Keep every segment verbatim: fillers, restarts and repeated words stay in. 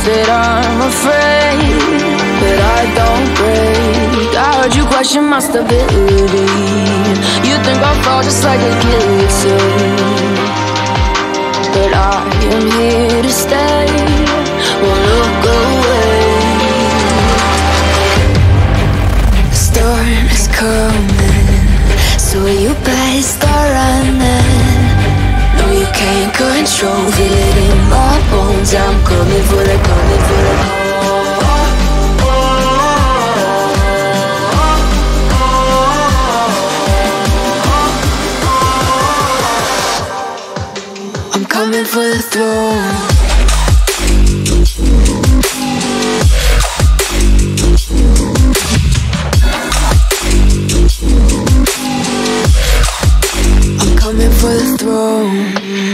that I'm afraid, but I don't break. I heard you question my stability. You think I'll fall just like a guillotine, but I am here to stay. Won't look away. The storm is coming, so you better start running. No, you can't control, feel it in my bones. I'm coming for the, coming for the. I'm coming for the throne. I'm coming for the throne.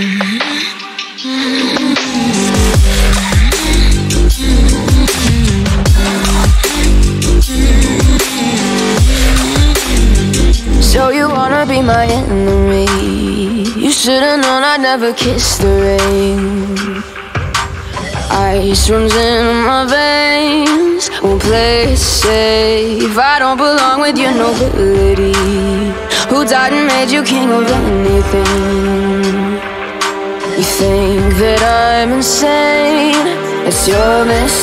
So you wanna be my enemy? You should've known I'd never kiss the rain. Ice runs in my veins, won't play it safe. I don't belong with your nobility. Who died and made you king of anything? You think that I'm insane? It's your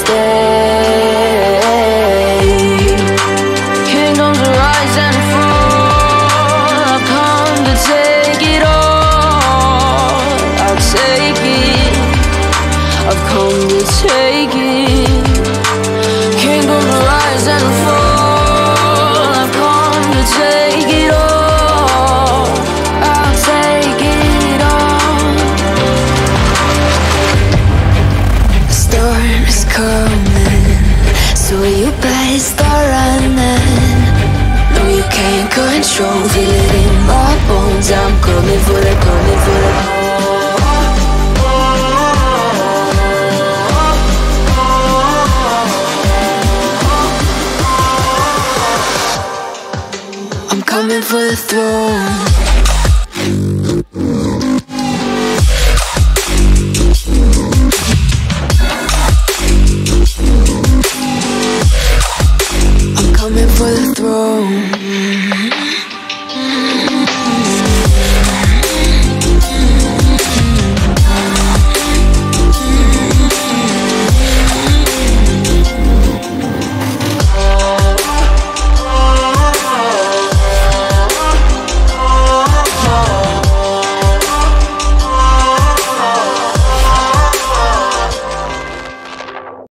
mistake. Kingdoms rise and fall. I've come to take it all. I'll take it. I've come to take it. Kingdoms rise and fall. I've come to take it all. I'll take it all. The storm is coming, so you better start running. No, you can't control, feel it in my bones. I'm coming for the, coming for the. I'm coming for the throne.